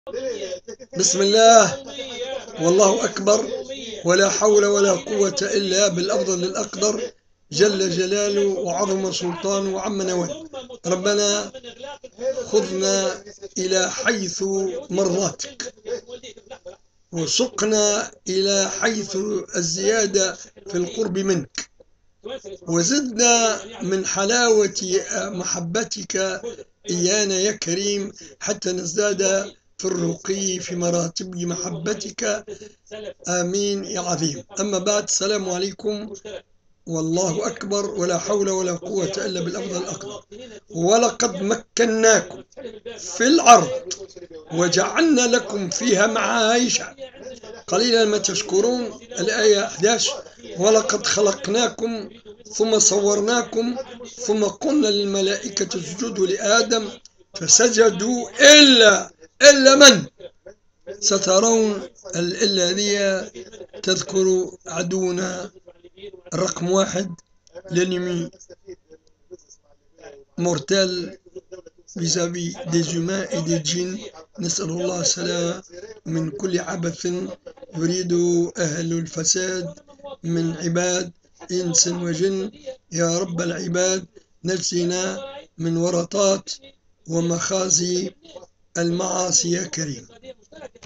بسم الله والله أكبر، ولا حول ولا قوة إلا بالأفضل الأقدر، جل جلاله وعظم سلطانه وعم نواله. ربنا خذنا إلى حيث مرضاتك، وسقنا إلى حيث الزيادة في القرب منك، وزدنا من حلاوة محبتك إيانا يا كريم، حتى نزداد في الرقي في مراتب محبتك. آمين يا عظيم. أما بعد، السلام عليكم، والله أكبر، ولا حول ولا قوة إلا بالأفضل الأقدر. ولقد مكناكم في الأرض وجعلنا لكم فيها معايش قليلا ما تشكرون. الآية 11. ولقد خلقناكم ثم صورناكم ثم قلنا للملائكة اسجدوا لآدم فسجدوا إلا من سترون. الإلا دي تذكر عدونا رقم 1 l'ennemi mortel vis-à-vis des humains et des djinns. نسأل الله السلامة من كل عبث يريد أهل الفساد من عباد إنس وجن. يا رب العباد، نجنا من ورطات ومخازي المعاصي يا كريم.